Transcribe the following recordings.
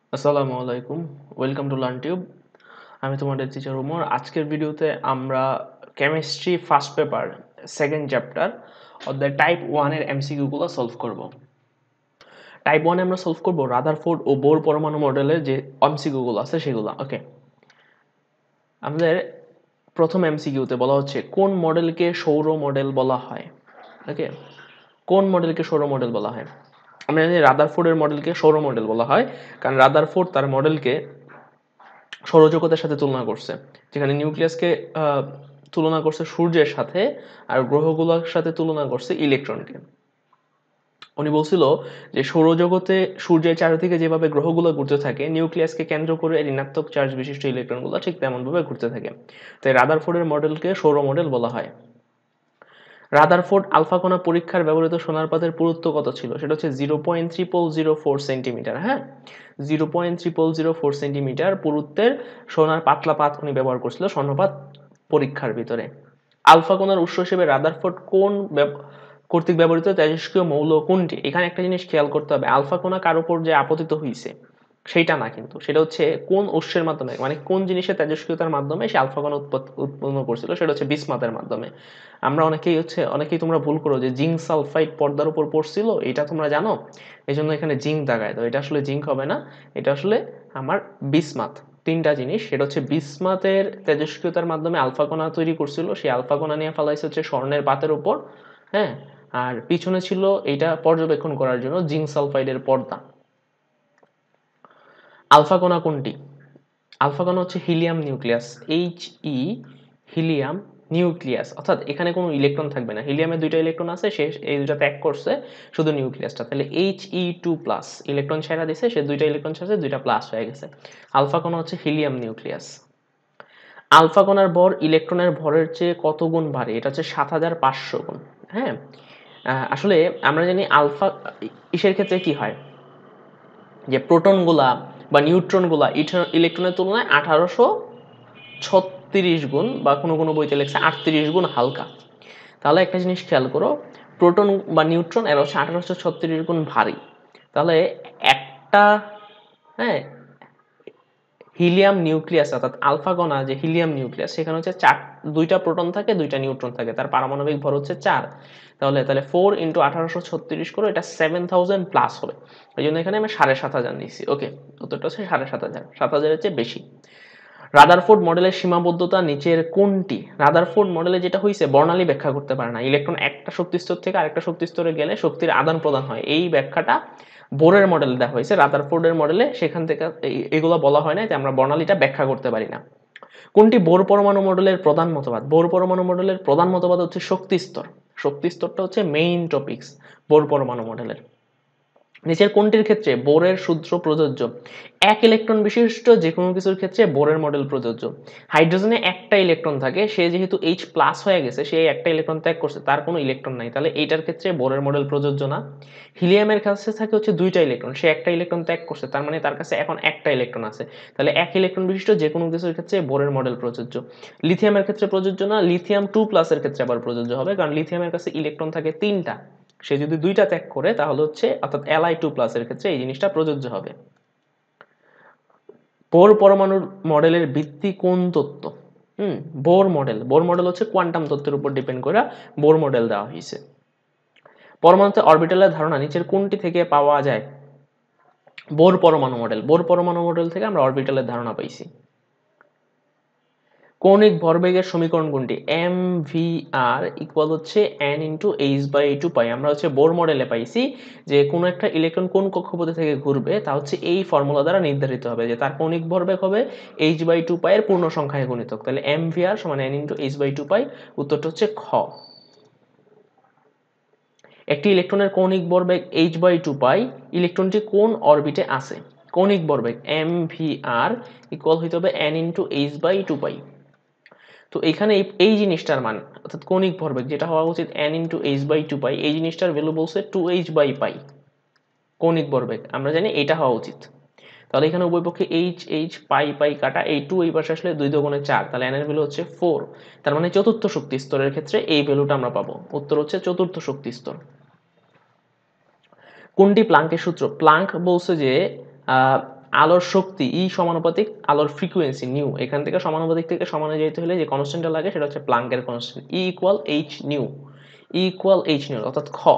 আসসালামু আলাইকুম, welcome to লার্নটিউব। আমি তোমাদের টিচার উমর। আজকের ভিডিওতে আমরা chemistry first paper second chapter অধ্যায় টাইপ 1 এর এমসিকিউগুলো সলভ করব। টাইপ 1 এ আমরা সলভ করব রাদারফোর্ড ও বোর পরমাণু মডেলের যে এমসিকিউগুলো আছে সেগুলো। ওকে, আমাদের প্রথম এমসিকিউতে বলা হচ্ছে কোন মডেলকে সৌর মডেল বলা হয়। ওকে, কোন মডেলকে সৌর মডেল বলা হয়? আমরা জানি রাদারফোর্ডের মডেলকে সৌর মডেল বলা হয়, কারণ রাদারফোর্ড তার মডেলকে সৌরজগতের সাথে তুলনা করছে, যেখানে নিউক্লিয়াসকে তুলনা করছে সূর্যের সাথে, আর গ্রহগুলোর সাথে তুলনা করছে ইলেকট্রনকে। উনি বলছিল যে সৌরজগতে সূর্যের চারিদিকে যেভাবে গ্রহগুলো ঘুরতে থাকে, নিউক্লিয়াসকে কেন্দ্র করে ঋণাত্মক চার্জ বিশিষ্ট ইলেকট্রনগুলো ঠিক তেমনভাবে ঘুরতে থাকে। তাই রাদারফোর্ডের মডেলকে সৌর মডেল বলা হয়। রাদারফোর্ড আলফা কণা পরীক্ষার ব্যবহৃত সোনার পাতের পুরুত্ব কত ছিল? সেটা হচ্ছে 0.0004 সেন্টিমিটার। হ্যাঁ, 0.0004 সেন্টিমিটার পুরুত্বের সোনার পাতলা পাত উনি ব্যবহার করছিল স্বর্ণপাত পরীক্ষার ভিতরে। আলফা কণার উৎস হিসেবে রাদারফোর্ড কোন কর্তৃক ব্যবহৃত তেজস্ক্রিয় মৌল কোনটি? এখানে একটা জিনিস খেয়াল করতে হবে, আলফা কণা কার উপর যে আপতিত হয়েছে সেইটা না, কিন্তু সেটা হচ্ছে কোন উৎসের মাধ্যমে, মানে কোন জিনিসের তেজস্ক্রিয়তার মাধ্যমে সে আলফা কণা উৎপন্ন করছিল, সেটা হচ্ছে বিসমাথের মাধ্যমে। আমরা অনেকেই তোমরা ভুল করো যে জিঙ্ক সালফাইড পর্দার উপর পড়ছিল, এটা তোমরা জানো, এই জন্য এখানে জিঙ্ক দাগায় দাও। এটা আসলে জিঙ্ক হবে না, এটা আসলে আমার বিসমাথ। তিনটা জিনিস, সেটা হচ্ছে বিসমাথের তেজস্ক্রিয়তার মাধ্যমে আলফা কণা তৈরি করছিল, সেই আলফা কণা নিয়ে ফেলাইছে হচ্ছে স্বর্ণের পাতের উপর। হ্যাঁ, আর পিছনে ছিল এটা পর্যবেক্ষণ করার জন্য জিঙ্ক সালফাইডের পর্দা। আলফা কণা কোনটি? আলফা কণা হচ্ছে helium nucleus, He, helium nucleus, অর্থাৎ এখানে কোনো ইলেকট্রন থাকবে না। হিলিয়ামের দুইটা ইলেকট্রন আছে, সে এই দুইটা ত্যাগ করছে, শুধু নিউক্লিয়াসটা। তাহলে He2+, ইলেকট্রন ছেড়া দিছে, সে দুইটা ইলেকট্রন ছেড়ে দুইটা প্লাস হয়ে গেছে। আলফা কণা হচ্ছে হিলিয়াম নিউক্লিয়াস। আলফা কণার ভর ইলেকট্রনের ভরের চেয়ে কত গুণ ভারী? এটা হচ্ছে 7500 গুণ। হ্যাঁ, আসলে আমরা জানি আলফা ইসের ক্ষেত্রে কি হয়, যে প্রোটনগুলা বা নিউট্রনগুলা ইলেকট্রনের তুলনায় 1836 গুণ, বা কোনো কোনো বইতে লেখছে 38 গুণ হালকা। তাহলে একটা জিনিস খেয়াল করো, প্রোটন বা নিউট্রন এরা হচ্ছে 1836 গুণ ভারী। তাহলে একটা, হ্যাঁ, হিলিয়াম নিউক্লিয়াস অর্থাৎ আলফা কণা যে হিলিয়াম নিউক্লিয়াস, সেখানে হচ্ছে দুইটা প্রোটন থাকে, দুইটা নিউট্রন থাকে, তার পারমাণবিক ভর হচ্ছে 4। তাহলে 4 ইন্টু 1836 করো, এটা 7000 প্লাস হবে। এই জন্য এখানে আমি 7500 দিচ্ছি। ওকে, উত্তরটা হচ্ছে 7500, 7000-এর চেয়ে বেশি। রাদারফোর্ড মডেলের সীমাবদ্ধতা নিচের কোনটি? রাদারফোর্ড মডেলে যেটা হয়েছে, বর্ণালী ব্যাখ্যা করতে পারে না। ইলেকট্রন একটা শক্তিস্তর থেকে আরেকটা শক্তিস্তরে গেলে শক্তির আদান প্রদান হয়, এই ব্যাখ্যাটা বোরের মডেলে দেওয়া হয়েছে। রাদারফোর্ডের মডেলে সেখান থেকে এগুলো বলা হয় না, যে আমরা বর্ণালীটা ব্যাখ্যা করতে পারি না। কোনটি বোর পরমাণু মডেলের প্রধান মতবাদ? বোর পরমাণু মডেলের প্রধান মতবাদ হচ্ছে শক্তি স্তর। শক্তি স্তরটা হচ্ছে মেইন টপিকস বোর পরমাণু মডেলের। নিচের কোনটির ক্ষেত্রে বোরের সূত্র প্রযোজ্য? এক ইলেকট্রন বিশিষ্ট যে কোনো কিছুর ক্ষেত্রে বোরের মডেল প্রযোজ্য। হাইড্রোজেনে একটা ইলেকট্রন থাকে, সে যেহেতু H+ হয়ে গেছে, সে একটা ইলেকট্রন ত্যাগ করছে, তার কোনো ইলেকট্রন নাই, তাহলে এইটার ক্ষেত্রে বোরের মডেল প্রযোজ্য না। হিলিয়ামের কাছে থাকে হচ্ছে দুইটা ইলেকট্রন, সে একটা ইলেকট্রন ত্যাগ করছে, তার মানে তার কাছে এখন একটা ইলেকট্রন আছে, তাহলে এক ইলেকট্রন বিশিষ্ট যে কোনো কিছুর ক্ষেত্রে বোরের মডেল প্রযোজ্য। লিথিয়ামের ক্ষেত্রে প্রযোজ্য না, লিথিয়াম 2+ এর ক্ষেত্রে আবার প্রযোজ্য হবে, কারণ লিথিয়ামের কাছে ইলেকট্রন থাকে তিনটা, সে যদি দুইটা ত্যাগ করে তাহলে হচ্ছে, অর্থাৎ Li2+ এর ক্ষেত্রে এই জিনিসটা প্রযোজ্য হবে। বোর পরমাণুর মডেলের ভিত্তি কোন তত্ত্ব? বোর মডেল হচ্ছে কোয়ান্টাম তত্ত্বের উপর ডিপেন্ড করে বোর মডেল দেওয়া হয়েছে। পরমাণুতে অরবিটালের ধারণা নিচের কোনটি থেকে পাওয়া যায়? বোর পরমাণু মডেল থেকে আমরা অরবিটালের ধারণা পাইছি। কৌণিক ভরবেগের সমীকরণ কোনটি? mvr ইকুয়াল হচ্ছে n ইন্টু h/2 পাই। আমরা হচ্ছে বোর মডেলে পাইছি যে কোনো একটা ইলেকট্রন কোন কক্ষপথে থেকে ঘুরবে, তা হচ্ছে এই ফর্মুলা দ্বারা নির্ধারিত হবে, যে তার কৌণিক ভরবেগ হবে h/2 পাই এর পূর্ণ সংখ্যায় গুণিতক। তাহলে mvr সমান n ইন্টু h/2 পাই। উত্তরটা হচ্ছে খ। একটি ইলেকট্রনের কৌণিক ভরবেগ h/2 পাই, ইলেকট্রনটি কোন অরবিটে আছে? কৌণিক ভরবেগ mvr ইকুয়াল হইতে হবে n ইন্টু h/2 পাই। তো এখানে এই জিনিসটার মান, অর্থাৎ কৌণিক ভরবেগ যেটা হওয়া উচিত n ইন্টু h/2 পাই, এই জিনিসটার ভ্যালু বলছে 2h পাই। কৌণিক ভরবেগ আমরা জানি এটা হওয়া উচিত। তাহলে এখানে উভয় পক্ষে h পাই পাই কাটা, এই 2 এই পাশে আসলে 2 দুগুণে 4, তাহলে n এর ভ্যালু হচ্ছে 4। তার মানে চতুর্থ শক্তি স্তরের ক্ষেত্রে এই ভ্যালুটা আমরা পাবো। উত্তর হচ্ছে চতুর্থ শক্তি স্তর। কোনটি প্লাঙ্কের সূত্র? প্লাঙ্ক বলছে যে আলোর শক্তি ই সমানুপাতিক আলোর ফ্রিকোয়েন্সি নিউ, এখান থেকে সমানুপাতিক থেকে সমানে যেতে হলে যে কনস্ট্যান্টটা লাগে সেটা হচ্ছে প্লাঙ্কের constant, E equal H nu, E equal H nu, অর্থাৎ খ।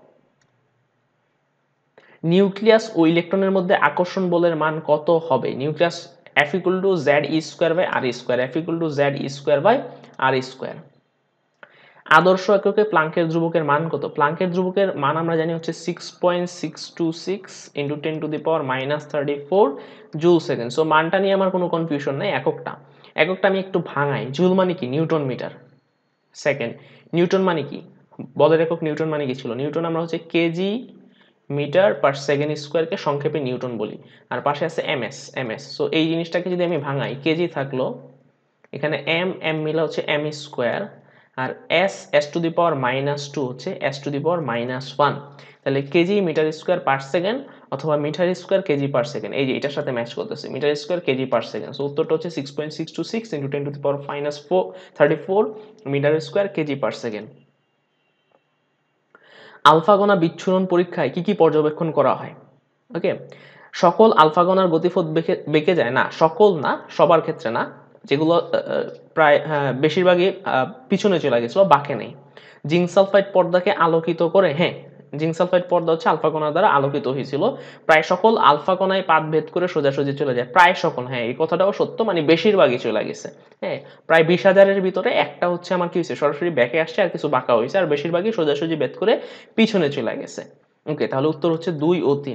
নিউক্লিয়াস ও ইলেকট্রনের মধ্যে আকর্ষণ বলের মান কত হবে? Nucleus F equal to Z E square by R square, F equal to Z E square by R square. আদর্শ এককে প্লাঙ্কের ধ্রুবকের মান কত? প্লাঙ্কের ধ্রুবকের মান আমরা জানি হচ্ছে 6.626 into 10 to the power -34 joule second. So মানটা নিয়ে আমার কোনো কনফিউশন নেই। এককটা আমি একটু ভাঙাই। জুল মানে কি? Newton metre second. নিউটন মানে কি? বলের একক নিউটন মানে কি ছিল? নিউটন আমরা হচ্ছে কেজি মিটার পার সেকেন্ড স্কোয়ারকে সংক্ষেপে নিউটন বলি, আর পাশে আছে এমএস। সো এই জিনিসটাকে যদি আমি ভাঙাই, কেজি থাকলো, এখানে এম মিলা হচ্ছে এম স্কোয়ার, আর এস টু দি পাওয়ার -2 হচ্ছে এস টু দি পাওয়ার -1। তাহলে KG meter square per second অথবা meter square KG per second, এই যে এটার সাথে ম্যাচ করতেছে, meter square KG per second. So উত্তরটা হচ্ছে 6.626 into 10 to the power -34 meter square KG per second. Alpha কণা বিচ্ছুরণ পরীক্ষায় কি কি পর্যবেক্ষণ করা হয়? ওকে, সকল আলফা কণার গতিপথ বেঁকে যায় না, সকল না, সবার ক্ষেত্রে না, যেগুলো প্রায় বেশিরভাগই পিছনে চলে গেছিল, বাঁকে নেই। জিঙ্ক সালফাইড পর্দাকে আলোকিত করে, হ্যাঁ, জিঙ্ক সালফাইড পর্দা হচ্ছে আলফা কণা দ্বারা আলোকিত হয়েছিল। প্রায় সকল আলফা কণায় পাত ভেদ করে সোজাসুজি চলে যায়, প্রায় সকল, হ্যাঁ এই কথাটাও সত্য, মানে বেশিরভাগই চলে গেছে। হ্যাঁ, প্রায় 20,000-এর ভিতরে একটা হচ্ছে আমার কি হয়েছে, সরাসরি ব্যাকে আসছে, আর কিছু বাঁকা হয়েছে, আর বেশিরভাগই সোজাসুজি ভেদ করে পিছনে চলে গেছে। ওকে, তাহলে উত্তর হচ্ছে 2 ও 3।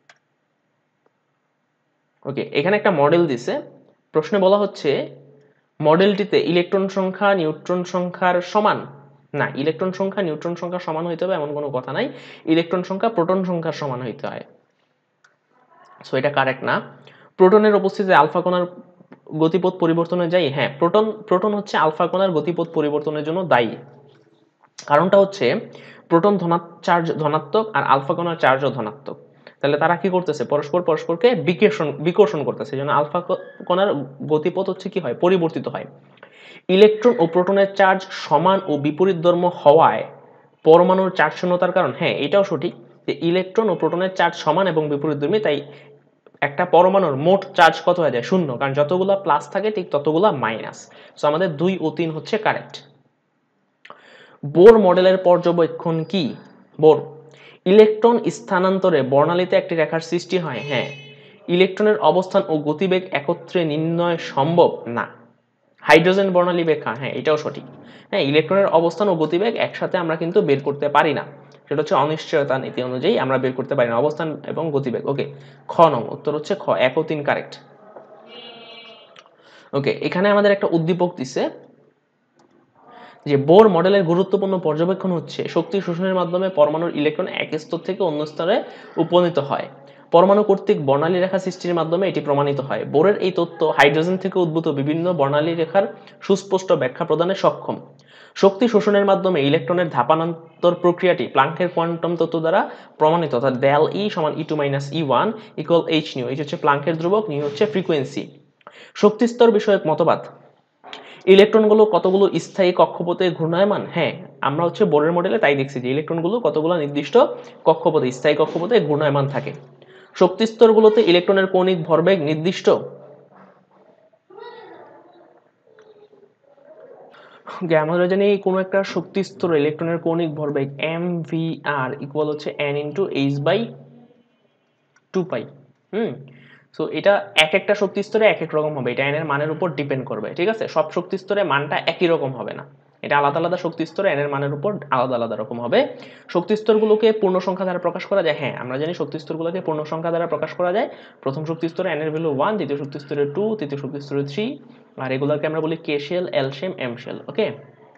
ওকে, এখানে একটা মডেল দিছে, প্রশ্নে বলা হচ্ছে মডেলটিতে ইলেকট্রন সংখ্যা নিউট্রন সংখ্যার সমান না, ইলেকট্রন সংখ্যা নিউট্রন সংখ্যা সমান হইতে হবে এমন কোনো কথা নাই, ইলেকট্রন সংখ্যা প্রোটন সংখ্যার সমান হইতে হয়। সো এটা কারেক্ট না। প্রোটনের উপস্থিতিতে আলফা কণার গতিপথ পরিবর্তনে যায়, হ্যাঁ, প্রোটন হচ্ছে আলফা কণার গতিপথ পরিবর্তনের জন্য দায়ী। কারণটা হচ্ছে প্রোটন চার্জ ধনাত্মক আর আলফা কণার চার্জও ধনাত্মক, তাহলে তারা কি করতেছে, পরস্পরকে বিকর্ষণ করতেছে, এই জন্য আলফা কণার গতিপথ হচ্ছে কি হয়, পরিবর্তিত হয়। ইলেকট্রন ও প্রোটনের চার্জ সমান ও বিপরীত ধর্ম হওয়ায় পরমাণুর চার্জ শূন্যতার কারণ, হ্যাঁ এটাও সঠিক যে ইলেকট্রন ও প্রোটনের চার্জ সমান এবং বিপরীতধর্মী, তাই একটা পরমাণুর মোট চার্জ কত হয়ে যায়, শূন্য, কারণ যতগুলা প্লাস থাকে ঠিক ততগুলা মাইনাস। সো আমাদের 2 ও 3 হচ্ছে কারেক্ট। বোর মডেলের পর্যবেক্ষণ কি? বোর ইলেকট্রন স্থানান্তরে বর্ণালীতে একটি রেখার সৃষ্টি হয়, হ্যাঁ। ইলেকট্রনের অবস্থান ও গতিবেগ একত্রে নির্ণয় সম্ভব না। হাইড্রোজেন বর্ণালী রেখা, হ্যাঁ এটাও সঠিক। হ্যাঁ, ইলেকট্রনের অবস্থান ও গতিবেগ একসাথে আমরা কিন্তু বের করতে পারি না, সেটা হচ্ছে অনিশ্চয়তা নীতি অনুযায়ী আমরা বের করতে পারি না অবস্থান এবং গতিবেগ। ওকে, খ নং উত্তর হচ্ছে খ, 1 ও 3 কারেক্ট। ওকে, এখানে আমাদের একটা উদ্দীপক দিছে যে বোর মডেলের গুরুত্বপূর্ণ পর্যবেক্ষণ হচ্ছে শক্তি শোষণের মাধ্যমে পরমাণুর ইলেকট্রন এক স্তর থেকে অন্য স্তরে উপনীত হয়, পরমাণু কর্তৃক বর্ণালী রেখা সৃষ্টির মাধ্যমে এটি প্রমাণিত হয়। বোরের এই তত্ত্ব হাইড্রোজেন থেকে উদ্ভূত বিভিন্ন বর্ণালী রেখার সুস্পষ্ট ব্যাখ্যা প্রদানে সক্ষম। শক্তি শোষণের মাধ্যমে ইলেকট্রনের ধাপান্তর প্রক্রিয়াটি প্লাঙ্কের কোয়ান্টাম তত্ত্ব দ্বারা প্রমাণিত, অর্থাৎ ডেল ই সমান E2 - E1 equal H new, এই হচ্ছে প্লাঙ্কের ধ্রুবক, নিউ হচ্ছে ফ্রিকোয়েন্সি। শক্তিস্তর বিষয়ক মতবাদ, ইলেকট্রনগুলো কতগুলো স্থায়ী কক্ষপথে ঘূর্ণায়মান, হ্যাঁ আমরা হচ্ছে বোরের মডেলে তাই দেখছি যে ইলেকট্রনগুলো কতগুলো নির্দিষ্ট কক্ষপথে, স্থায়ী কক্ষপথে ঘূর্ণায়মান থাকে। শক্তিস্তরগুলোতে ইলেকট্রনের কৌণিক ভরবেগ নির্দিষ্ট। আমরা জানি কোনো একটা শক্তি স্তরে ইলেকট্রনের কৌণিক ভরবেগ mvr ইকুয়াল হচ্ছে n ইন্টু h/2π। সো এটা এক একটা শক্তি স্তরে এক এক রকম হবে, এটা n এর মানের উপর ডিপেন্ড করবে, ঠিক আছে। সব শক্তি স্তরে মানটা একই রকম হবে না, এটা আলাদা আলাদা শক্তি স্তরে n এর মানের উপর আলাদা আলাদা রকম হবে। শক্তি স্তরগুলোকে পূর্ণ সংখ্যা দ্বারা প্রকাশ করা যায়, হ্যাঁ আমরা জানি শক্তি স্তরগুলোকে পূর্ণ সংখ্যা দ্বারা প্রকাশ করা যায়। প্রথম শক্তি স্তরে n এর ভ্যালু 1, দ্বিতীয় শক্তি স্তরে 2, তৃতীয় শক্তি স্তরে 3, আর এগুলোকে আমরা বলি K shell, L shell, M shell. Okay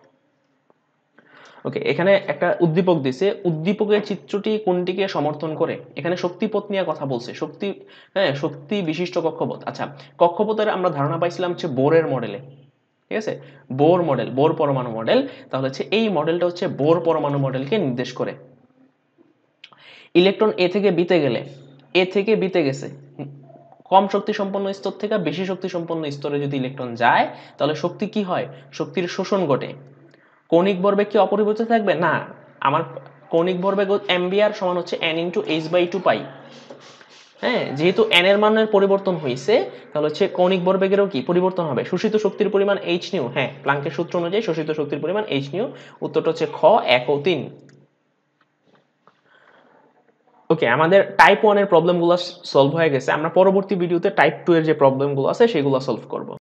okay, এখানে একটা উদ্দীপক দিছে, উদ্দীপকের চিত্রটি কোনটিকে সমর্থন করে? এখানে শক্তিপথ নিয়ে কথা বলছে, শক্তি, হ্যাঁ শক্তি বিশিষ্ট কক্ষপথ। আচ্ছা, কক্ষপথের আমরা ধারণা পাইছিলাম হচ্ছে বোরের মডেলে, ঠিক আছে, বোর মডেল, বোর পরমাণু মডেল, তাহলে হচ্ছে এই মডেলটা হচ্ছে বোর পরমাণু মডেলকে নির্দেশ করে। ইলেকট্রন এ থেকে বিতে গেলে, এ থেকে বিতে গেছে, কম শক্তি সম্পন্ন স্তর থেকে বেশি শক্তি সম্পন্ন স্তরে যদি ইলেকট্রন যায় তাহলে শক্তি কি হয়, শক্তির শোষণ ঘটে। কৌণিক ভরবেগ কি অপরিবর্তিত থাকবে? না, আমার কৌণিক ভরবেগ mvr সমান হচ্ছে n ইন্টু h/2π। হ্যাঁ, যেহেতু n এর মানের পরিবর্তন হয়েছে তাহলে হচ্ছে কৌণিক ভরবেগেরও কি পরিবর্তন হবে। শোষিত শক্তির পরিমাণ h নিউ, হ্যাঁ প্লাঙ্কের সূত্র অনুযায়ী শোষিত শক্তির পরিমাণ h নিউ। উত্তরটা হচ্ছে খ 1 ও 3। ওকে, আমাদের টাইপ 1 এর প্রবলেমগুলো সলভ হয়ে গেছে। আমরা পরবর্তী ভিডিওতে টাইপ 2 এর যে প্রবলেমগুলো আছে সেগুলো সলভ করব।